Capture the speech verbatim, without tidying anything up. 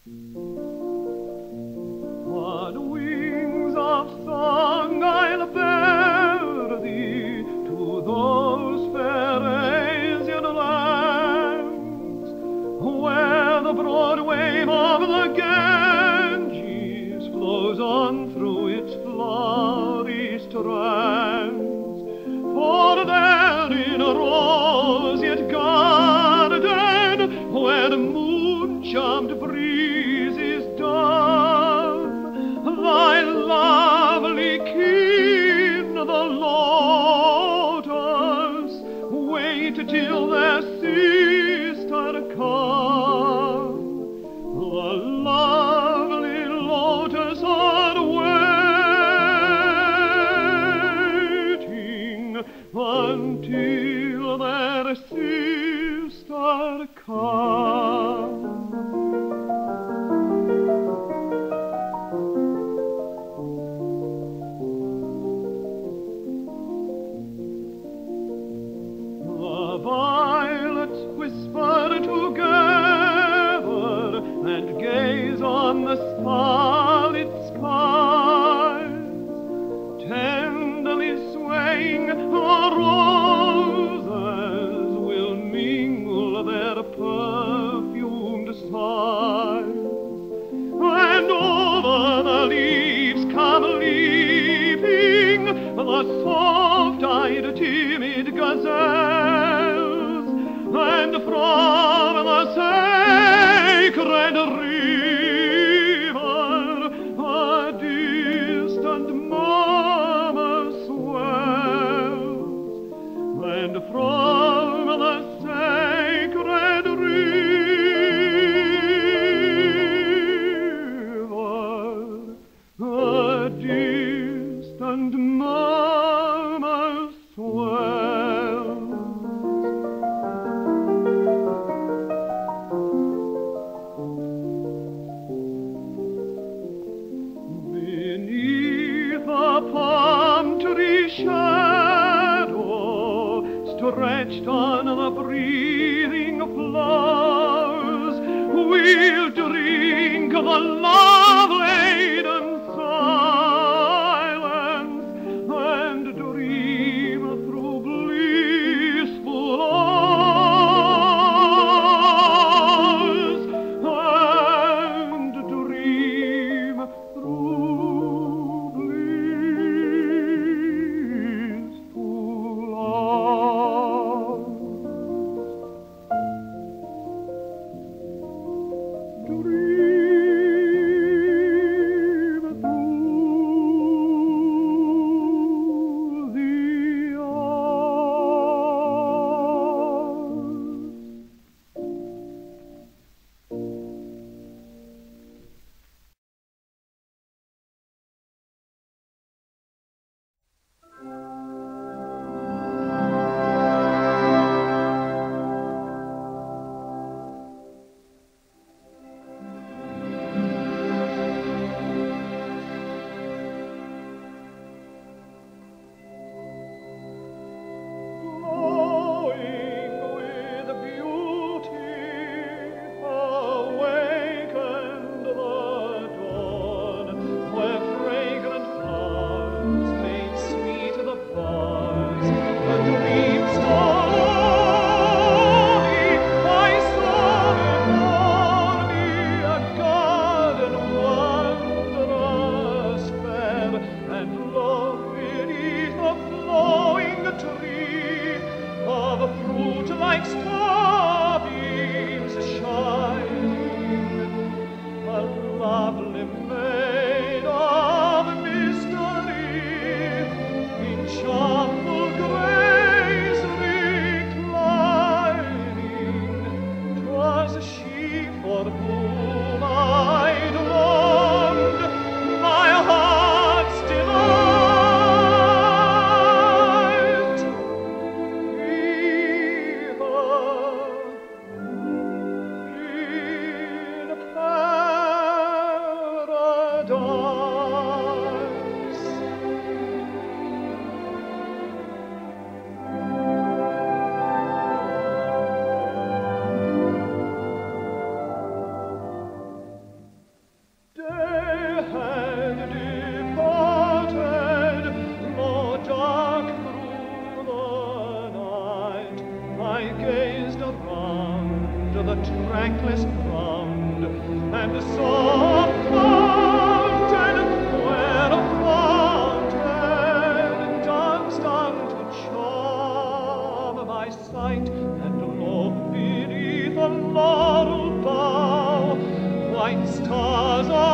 On wings of song I'll bear thee to those fair Asian lands, where the broad wave of the Ganges flows on through its flowery strands. For there in a roseate garden, where the moon-charmed breezes dumb, thy lovely kin, the lotus, wait till their sister come. The lovely lotus are waiting until their sister come. The violets whisper together and gaze on the starlit skies, tenderly swaying the roses will mingle their perfumed sighs, and over the leaves come leaping the soft-eyed timid gazelles, and from the sacred river a distant murmur swells, and from the sacred river a distant murmur swells. Beneath the palm tree shadow, stretched on the breathing flowers, we'll drink the love-laden silence and dream through blissful hours, and dream through blissful hours. Dream through the glowing with beauty, awakened the dawn, where fragrant flowers made sweet the buzz, the dream stormy. I saw before me a garden wondrous fair, and lo, beneath a flowing tree of fruit like starbeams shining, a lovely maid of mystery in charmful grace reclining. 'Twas she for whom I'd longed, my heart's delight. Even in paradise. and a soft fountain, where a fountain danced down to charm my sight, and lo, beneath a laurel bough, white stars are